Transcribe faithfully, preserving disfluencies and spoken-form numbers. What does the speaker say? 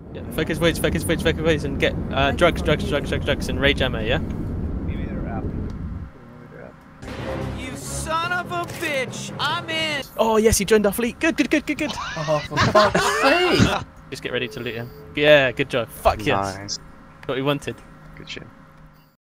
Yeah, focus voids, focus voids, focus voids, and get uh, drugs, drugs, drugs, drugs, drugs, and rage ammo, yeah? Maybe they're up. You son of a bitch! I'm in! Oh, yes, he joined our fleet. Good, good, good, good, good. Oh, for fuck's sake! Just get ready to loot him. Yeah, good job. Fuck yes. Nice. What we wanted. Good shit.